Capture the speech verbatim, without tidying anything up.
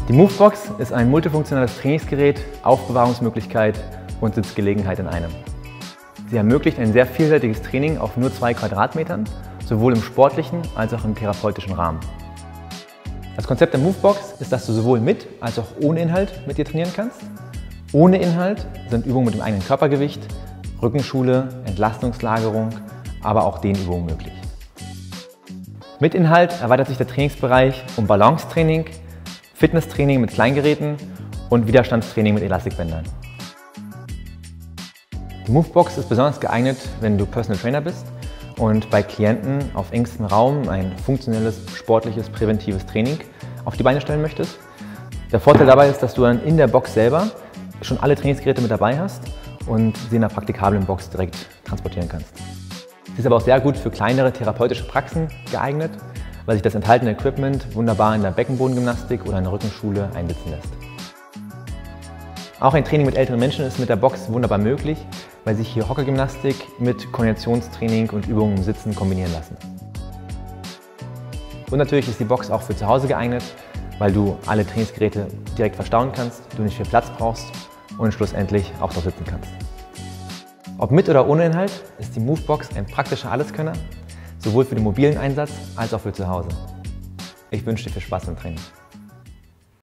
Die Movebox ist ein multifunktionales Trainingsgerät, Aufbewahrungsmöglichkeit und Sitzgelegenheit in einem. Sie ermöglicht ein sehr vielseitiges Training auf nur zwei Quadratmetern, sowohl im sportlichen als auch im therapeutischen Rahmen. Das Konzept der Movebox ist, dass du sowohl mit als auch ohne Inhalt mit dir trainieren kannst. Ohne Inhalt sind Übungen mit dem eigenen Körpergewicht, Rückenschule, Entlastungslagerung, aber auch Dehnübungen möglich. Mit Inhalt erweitert sich der Trainingsbereich um Balancetraining, Fitnesstraining mit Kleingeräten und Widerstandstraining mit Elastikbändern. Die Movebox ist besonders geeignet, wenn du Personal Trainer bist und bei Klienten auf engstem Raum ein funktionelles, sportliches, präventives Training auf die Beine stellen möchtest. Der Vorteil dabei ist, dass du dann in der Box selber schon alle Trainingsgeräte mit dabei hast und sie in einer praktikablen Box direkt transportieren kannst. Sie ist aber auch sehr gut für kleinere therapeutische Praxen geeignet, weil sich das enthaltene Equipment wunderbar in der Beckenbodengymnastik oder in der Rückenschule einsetzen lässt. Auch ein Training mit älteren Menschen ist mit der Box wunderbar möglich, weil sich hier Hockegymnastik mit Koordinationstraining und Übungen im Sitzen kombinieren lassen. Und natürlich ist die Box auch für zu Hause geeignet, weil du alle Trainingsgeräte direkt verstauen kannst, du nicht viel Platz brauchst und schlussendlich auch dort sitzen kannst. Ob mit oder ohne Inhalt ist die Movebox ein praktischer Alleskönner, sowohl für den mobilen Einsatz als auch für zu Hause. Ich wünsche dir viel Spaß beim Training.